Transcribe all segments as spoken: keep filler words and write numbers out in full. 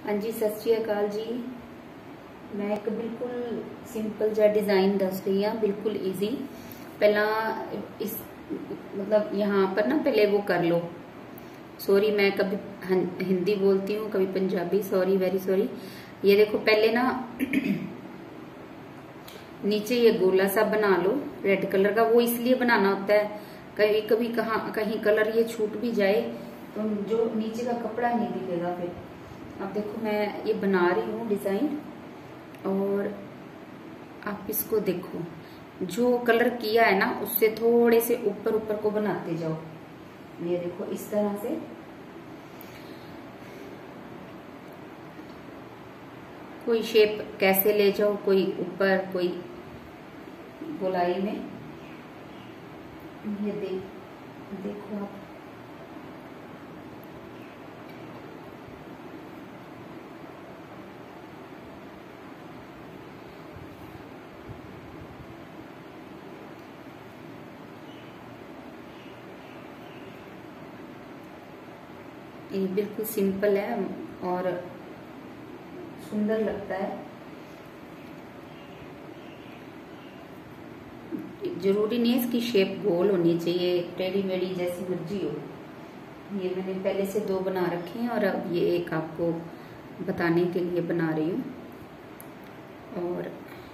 हाँ जी, सत श्री अकाल जी। मैं एक बिल्कुल सिंपल जा डिजाइन दस रही हूँ, बिल्कुल इजी। पहला इस मतलब यहाँ पर ना पहले वो कर लो। सॉरी, मैं कभी हिंदी बोलती हूँ कभी पंजाबी, सॉरी, वेरी सॉरी। ये देखो, पहले ना नीचे ये गोला सा बना लो रेड कलर का। वो इसलिए बनाना होता है, कभी कभी कहाँ कहीं कलर ये छूट भी जाए तो जो नीचे का कपड़ा नहीं दिखेगा फिर। अब देखो, मैं ये बना रही हूँ डिजाइन, और आप इसको देखो, जो कलर किया है ना उससे थोड़े से ऊपर ऊपर को बनाते जाओ। ये देखो, इस तरह से कोई शेप कैसे ले जाओ, कोई ऊपर कोई गोलाई में। ये देख देखो आप, ये बिल्कुल सिंपल है और सुंदर लगता है। जरूरी नहीं है इसकी शेप गोल होनी चाहिए, टेढ़ी मेढ़ी जैसी मर्जी हो। ये मैंने पहले से दो बना रखे हैं और अब ये एक आपको बताने के लिए बना रही हूँ। और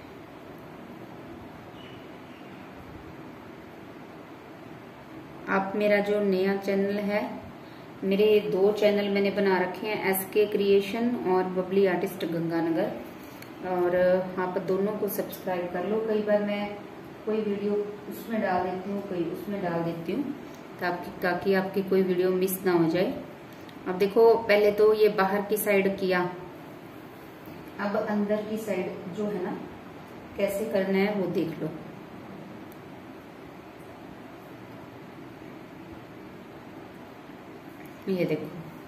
आप मेरा जो नया चैनल है, मेरे दो चैनल मैंने बना रखे हैं, एस के क्रिएशन और बबली आर्टिस्ट गंगानगर, और आप दोनों को सब्सक्राइब कर लो। कई बार मैं कोई वीडियो उसमें डाल देती हूँ, कोई उसमें डाल देती हूँ, ताकि ताकि आपकी कोई वीडियो मिस ना हो जाए। अब देखो, पहले तो ये बाहर की साइड किया, अब अंदर की साइड जो है ना कैसे करना है वो देख लो। ये देखो,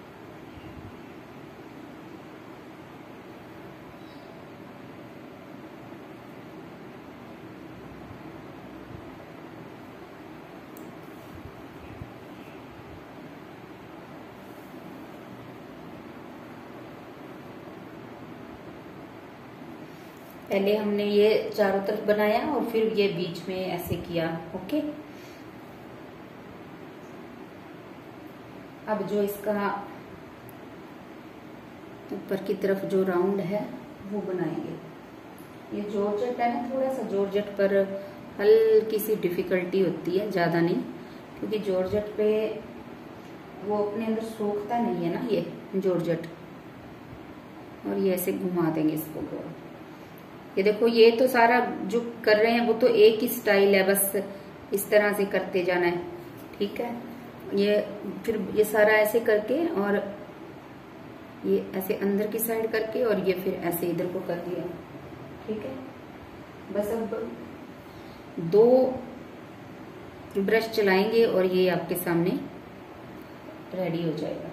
पहले हमने ये चारों तरफ बनाया और फिर ये बीच में ऐसे किया। ओके, अब जो इसका ऊपर की तरफ जो राउंड है वो बनाएंगे। ये जॉर्जेट है ना, थोड़ा सा जॉर्जेट पर हल्की सी डिफिकल्टी होती है, ज्यादा नहीं, क्योंकि जॉर्जेट पे वो अपने अंदर सोखता नहीं है ना ये जॉर्जेट। और ये ऐसे घुमा देंगे इसको गोल। ये देखो, ये तो सारा जो कर रहे हैं वो तो एक ही स्टाइल है, बस इस तरह से करते जाना है। ठीक है, ये फिर ये सारा ऐसे करके और ये ऐसे अंदर की साइड करके और ये फिर ऐसे इधर को कर दिया। ठीक है, बस अब दो ब्रश चलाएंगे और ये आपके सामने रेडी हो जाएगा।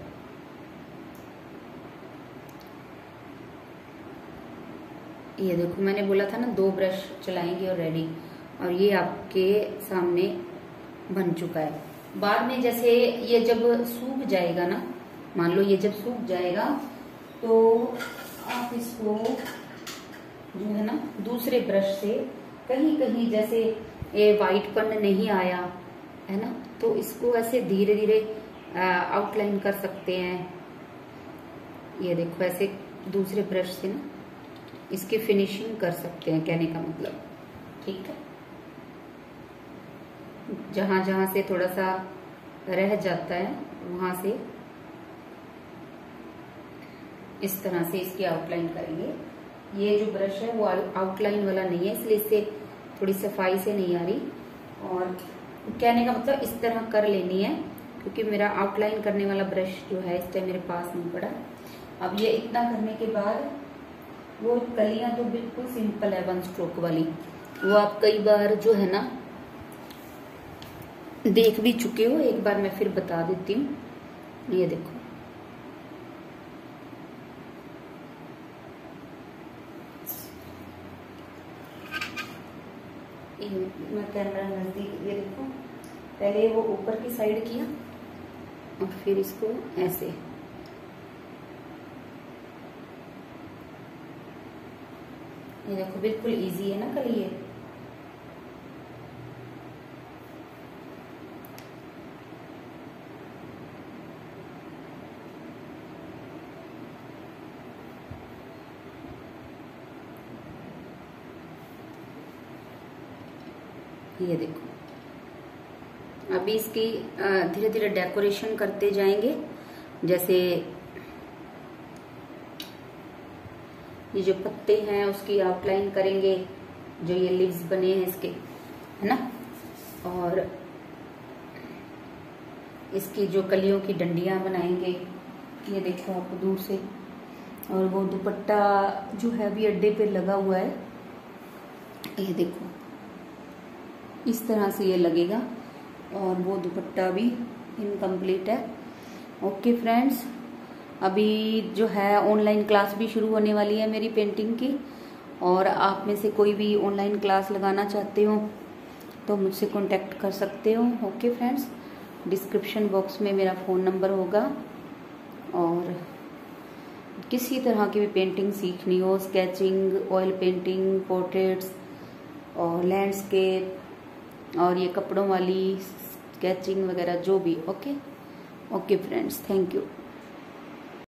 ये देखो, मैंने बोला था ना दो ब्रश चलाएंगे और रेडी, और ये आपके सामने बन चुका है। बाद में जैसे ये जब सूख जाएगा ना, मान लो ये जब सूख जाएगा तो आप इसको जो है ना दूसरे ब्रश से कहीं कहीं जैसे ये वाइटपन नहीं आया है ना, तो इसको ऐसे धीरे धीरे आउटलाइन कर सकते हैं। ये देखो, ऐसे दूसरे ब्रश से ना इसकी फिनिशिंग कर सकते हैं, कहने का मतलब। ठीक है, जहां जहां से थोड़ा सा रह जाता है वहां से इस तरह से इसकी आउटलाइन करेंगे। ये जो ब्रश है वो आउटलाइन वाला नहीं है, इसलिए इससे थोड़ी सफाई से नहीं आ रही। और कहने का मतलब इस तरह कर लेनी है, क्योंकि मेरा आउटलाइन करने वाला ब्रश जो है इस टाइम मेरे पास नहीं पड़ा। अब ये इतना करने के बाद वो कलियां तो बिल्कुल सिंपल है, वन स्ट्रोक वाली, वो आप कई बार जो है ना देख भी चुके हो, एक बार मैं फिर बता देती हूँ। ये देखो, ये मैं कैमरा नजदीक, ये देखो, पहले वो ऊपर की साइड किया और फिर इसको ऐसे ये देखो बिल्कुल इजी है ना कल ये। ये देखो अभी इसकी धीरे धीरे डेकोरेशन करते जाएंगे। जैसे ये जो पत्ते हैं उसकी आउटलाइन करेंगे, जो ये लीव्स बने हैं इसके, है ना। और इसकी जो कलियों की डंडियां बनाएंगे, ये देखो आप दूर से। और वो दुपट्टा जो है अभी अड्डे पे लगा हुआ है, ये देखो इस तरह से ये लगेगा। और वो दुपट्टा भी इनकम्प्लीट है। ओके फ्रेंड्स, अभी जो है ऑनलाइन क्लास भी शुरू होने वाली है मेरी पेंटिंग की। और आप में से कोई भी ऑनलाइन क्लास लगाना चाहते हो तो मुझसे कांटेक्ट कर सकते हो। ओके फ्रेंड्स, डिस्क्रिप्शन बॉक्स में मेरा फ़ोन नंबर होगा। और किसी तरह की भी पेंटिंग सीखनी हो, स्केचिंग, ऑयल पेंटिंग, पोर्ट्रेट्स और लैंडस्केप और ये कपड़ों वाली स्केचिंग वगैरह जो भी। Okay okay friends, thank you.